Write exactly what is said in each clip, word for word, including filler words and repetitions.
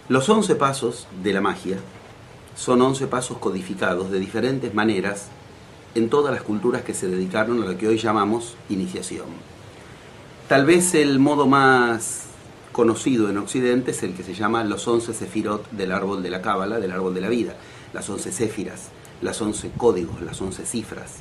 Los once pasos de la magia son once pasos codificados de diferentes maneras en todas las culturas que se dedicaron a lo que hoy llamamos iniciación. Tal vez el modo más conocido en Occidente es el que se llama los once sefirot del árbol de la Cábala, del árbol de la vida, las once séfiras, las once códigos, las once cifras.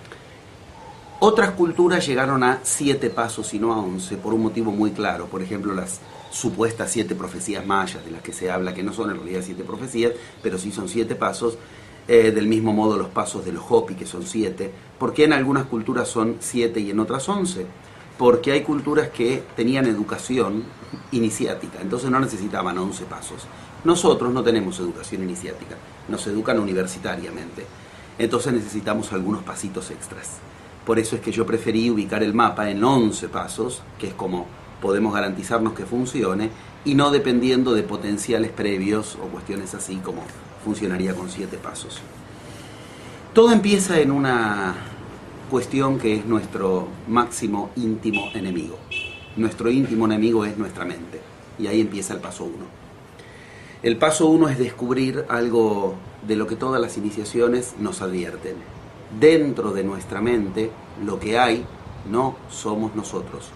Otras culturas llegaron a siete pasos y no a once por un motivo muy claro. Por ejemplo, las supuestas siete profecías mayas de las que se habla, que no son en realidad siete profecías, pero sí son siete pasos. Eh, del mismo modo los pasos de los Hopi, que son siete. ¿Por qué en algunas culturas son siete y en otras once? Porque hay culturas que tenían educación iniciática, entonces no necesitaban once pasos. Nosotros no tenemos educación iniciática, nos educan universitariamente, entonces necesitamos algunos pasitos extras. Por eso es que yo preferí ubicar el mapa en once pasos, que es como podemos garantizarnos que funcione, y no dependiendo de potenciales previos o cuestiones así como funcionaría con siete pasos. Todo empieza en una cuestión que es nuestro máximo íntimo enemigo. Nuestro íntimo enemigo es nuestra mente, y ahí empieza el paso uno. El paso uno es descubrir algo de lo que todas las iniciaciones nos advierten. Dentro de nuestra mente, lo que hay no somos nosotros.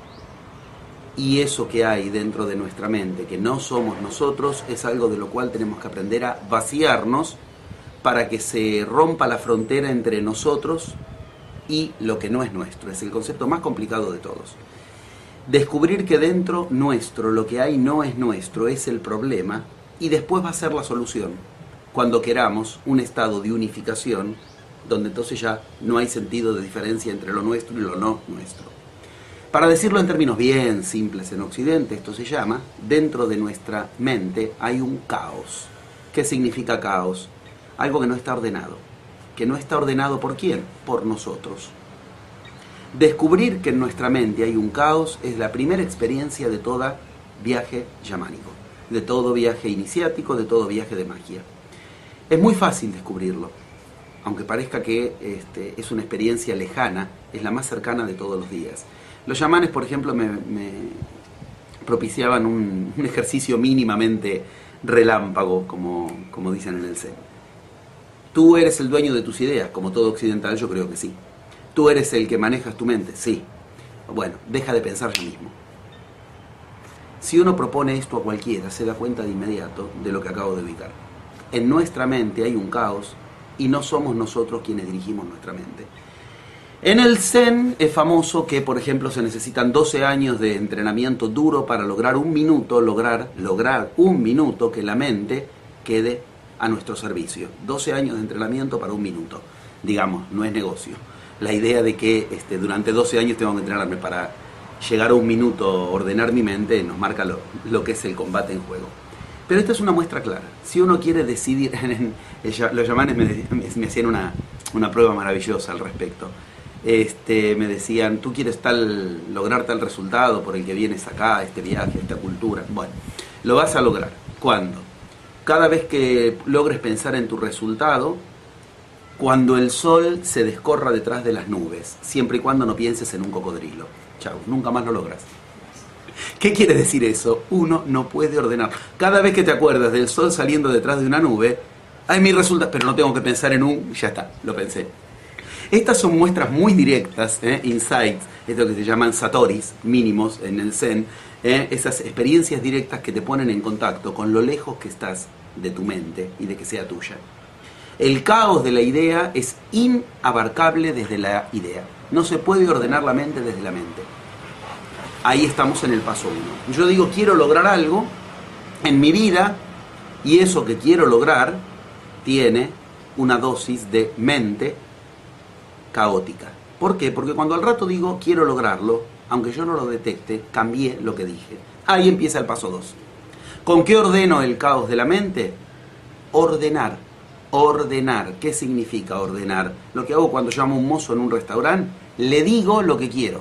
Y eso que hay dentro de nuestra mente, que no somos nosotros, es algo de lo cual tenemos que aprender a vaciarnos para que se rompa la frontera entre nosotros y lo que no es nuestro. Es el concepto más complicado de todos. Descubrir que dentro nuestro lo que hay no es nuestro es el problema, y después va a ser la solución, cuando queramos un estado de unificación, donde entonces ya no hay sentido de diferencia entre lo nuestro y lo no nuestro. Para decirlo en términos bien simples en Occidente, esto se llama, dentro de nuestra mente hay un caos. ¿Qué significa caos? Algo que no está ordenado. ¿Que no está ordenado por quién? Por nosotros. Descubrir que en nuestra mente hay un caos es la primera experiencia de todo viaje yamánico, de todo viaje iniciático, de todo viaje de magia. Es muy fácil descubrirlo, aunque parezca que este, es una experiencia lejana, es la más cercana de todos los días. Los chamanes, por ejemplo, me, me propiciaban un, un ejercicio mínimamente relámpago, como, como dicen en el Zen. Tú eres el dueño de tus ideas, como todo occidental, yo creo que sí. Tú eres el que manejas tu mente, sí. Bueno, deja de pensar ya mismo. Si uno propone esto a cualquiera, se da cuenta de inmediato de lo que acabo de ubicar. En nuestra mente hay un caos y no somos nosotros quienes dirigimos nuestra mente. En el Zen es famoso que, por ejemplo, se necesitan doce años de entrenamiento duro para lograr un minuto, lograr, lograr un minuto que la mente quede a nuestro servicio. doce años de entrenamiento para un minuto. Digamos, no es negocio. La idea de que este, durante doce años tengo que entrenarme para llegar a un minuto, ordenar mi mente, nos marca lo, lo que es el combate en juego. Pero esta es una muestra clara. Si uno quiere decidir, los chamanes me, me, me hacían una, una prueba maravillosa al respecto. Este, me decían, tú quieres tal, lograr tal resultado por el que vienes acá, este viaje, esta cultura. Bueno, lo vas a lograr. ¿Cuándo? Cada vez que logres pensar en tu resultado, cuando el sol se descorra detrás de las nubes, siempre y cuando no pienses en un cocodrilo. Chau, nunca más lo logras. ¿Qué quiere decir eso? Uno no puede ordenar. Cada vez que te acuerdas del sol saliendo detrás de una nube, hay mi resultado, pero no tengo que pensar en un, ya está, lo pensé. Estas son muestras muy directas, ¿eh? Insights, esto que se llaman satoris mínimos en el Zen, ¿eh? Esas experiencias directas que te ponen en contacto con lo lejos que estás de tu mente y de que sea tuya. El caos de la idea es inabarcable desde la idea. No se puede ordenar la mente desde la mente. Ahí estamos en el paso uno. Yo digo, quiero lograr algo en mi vida, y eso que quiero lograr tiene una dosis de mente caótica. ¿Por qué? Porque cuando al rato digo, quiero lograrlo, aunque yo no lo detecte, cambié lo que dije. Ahí empieza el paso dos. ¿Con qué ordeno el caos de la mente? Ordenar. Ordenar. ¿Qué significa ordenar? Lo que hago cuando llamo a un mozo en un restaurante, le digo lo que quiero.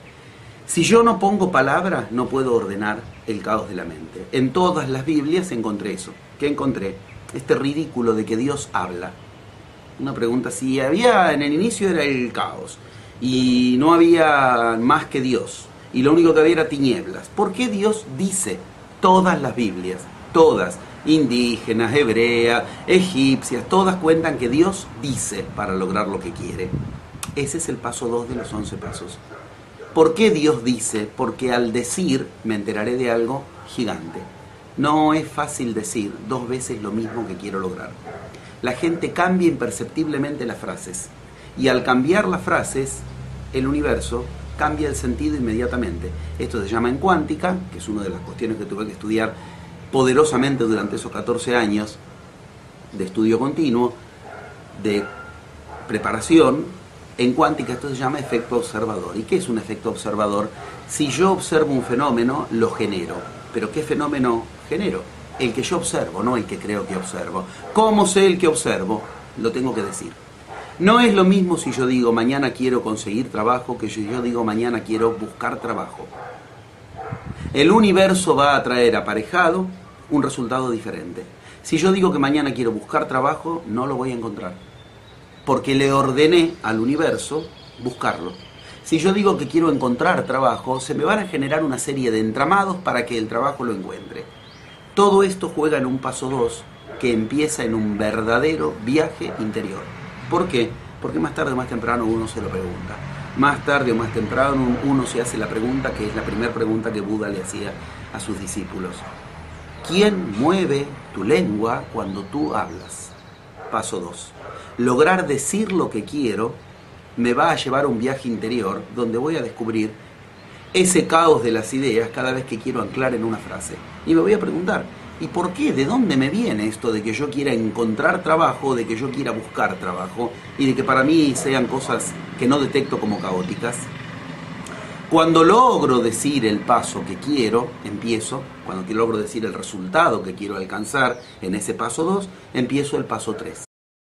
Si yo no pongo palabras, no puedo ordenar el caos de la mente. En todas las Biblias encontré eso. ¿Qué encontré? Este ridículo de que Dios habla. Una pregunta, si había, en el inicio era el caos, y no había más que Dios, y lo único que había era tinieblas, ¿por qué Dios dice todas las Biblias Todas, indígenas, hebreas, egipcias, todas cuentan que Dios dice para lograr lo que quiere. Ese es el paso dos de los once pasos. ¿Por qué Dios dice? Porque al decir me enteraré de algo gigante. No es fácil decir dos veces lo mismo que quiero lograr. La gente cambia imperceptiblemente las frases. Y al cambiar las frases, el universo cambia el sentido inmediatamente. Esto se llama en cuántica, que es una de las cuestiones que tuve que estudiar poderosamente durante esos catorce años de estudio continuo, de preparación. En cuántica esto se llama efecto observador. ¿Y qué es un efecto observador? Si yo observo un fenómeno, lo genero. ¿Pero qué fenómeno genero? El que yo observo, no el que creo que observo. ¿Cómo sé el que observo? Lo tengo que decir. No es lo mismo si yo digo mañana quiero conseguir trabajo que si yo digo mañana quiero buscar trabajo. El universo va a traer aparejado un resultado diferente. Si yo digo que mañana quiero buscar trabajo, no lo voy a encontrar, porque le ordené al universo buscarlo. Si yo digo que quiero encontrar trabajo, se me van a generar una serie de entramados para que el trabajo lo encuentre. Todo esto juega en un paso dos que empieza en un verdadero viaje interior. ¿Por qué? Porque más tarde o más temprano uno se lo pregunta. Más tarde o más temprano uno se hace la pregunta que es la primera pregunta que Buda le hacía a sus discípulos. ¿Quién mueve tu lengua cuando tú hablas? Paso dos. Lograr decir lo que quiero me va a llevar a un viaje interior donde voy a descubrir ese caos de las ideas cada vez que quiero anclar en una frase. Y me voy a preguntar, ¿y por qué? ¿De dónde me viene esto de que yo quiera encontrar trabajo, de que yo quiera buscar trabajo y de que para mí sean cosas que no detecto como caóticas? Cuando logro decir el paso que quiero, empiezo, cuando logro decir el resultado que quiero alcanzar en ese paso dos, empiezo el paso tres.